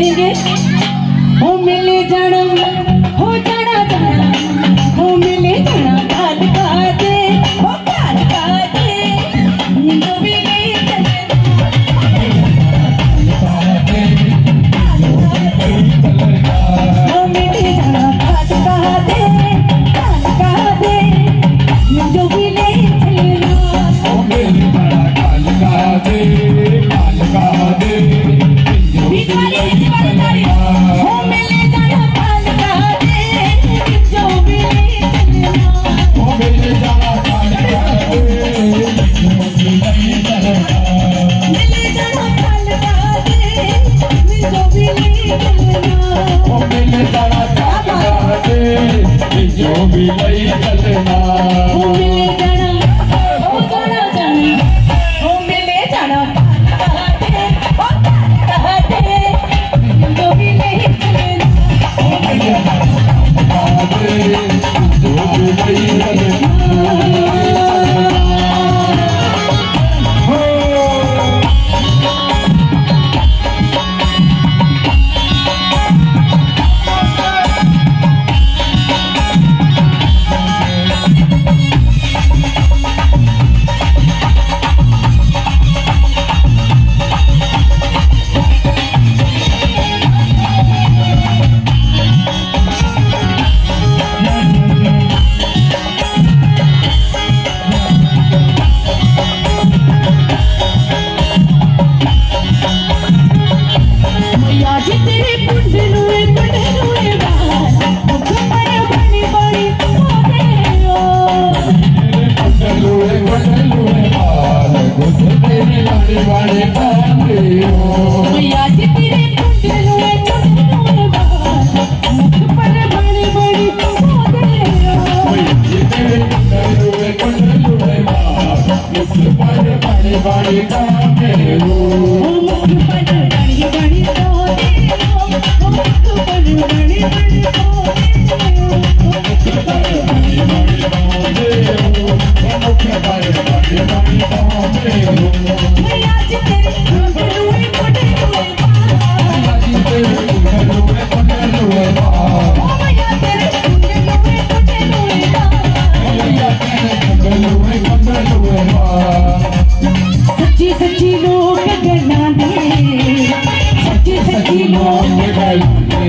गाएंगे। हो मिले जाना हो जाना जाना हो मिले जाना काल का दे हो काल का दे जो भी नहीं चले हो मिले जाना काल का दे जो भी नहीं चलेगा हो मिले जाना काल का दे जो भी नहीं चलना हो मिले जाना हो जाना जाना हो मिले जाना कहते जो भी नहीं चलना हो मिले जाना जो भी नहीं चलना। सच्ची लोग गला दे सच्ची लोग गला दे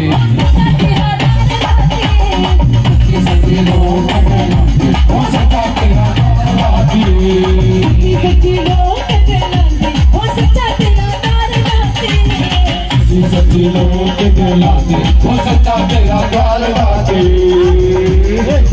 सच्ची लोग गला दे हो सच्चा तेरा गाती सच्ची लोग गला दे हो सच्चा तेरा गाती सच्ची लोग गला दे हो सच्चा तेरा गाती।